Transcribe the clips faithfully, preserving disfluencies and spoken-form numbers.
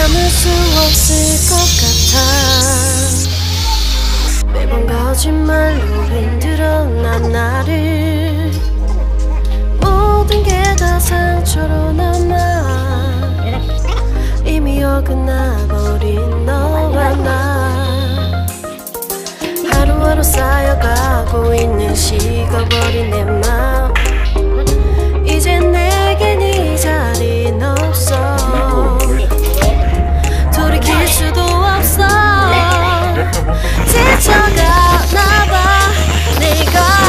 참을 수 없을 것 같아. 매번 거짓말로 흔들어 난 나를. 모든 게 다 상처로 남아 이미 어긋나버린 너와 나. 하루하루 쌓여가고 있는 식어버린 내 맘. 이제 내겐 이 자리는 없어. 돌이킬 수도 없어. 지쳐가 나봐 네가.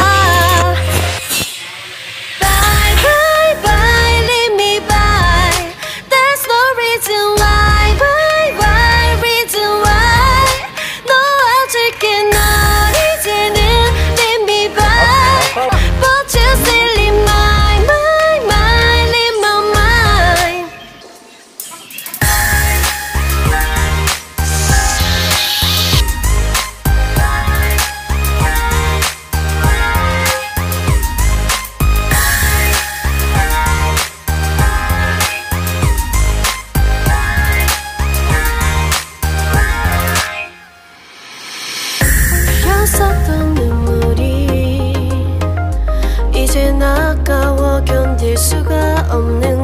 흘렸었던 눈물이 이젠 아까워 견딜 수가 없는